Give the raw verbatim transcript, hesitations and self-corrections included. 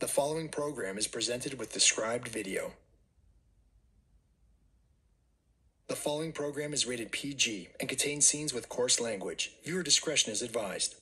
The following program is presented with described video. The following program is rated P G and contains scenes with coarse language. Viewer discretion is advised.